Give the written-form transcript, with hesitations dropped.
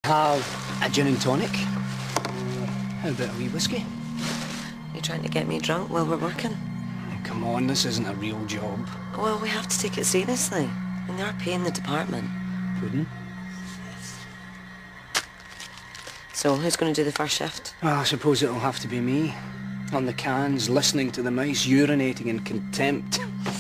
Have a gin and tonic. How about a wee whiskey? You trying to get me drunk while we're working? Come on, this isn't a real job. Well, we have to take it seriously. And they're paying the department. Pudding? So, who's going to do the first shift? I suppose it'll have to be me. On the cans, listening to the mice urinating in contempt.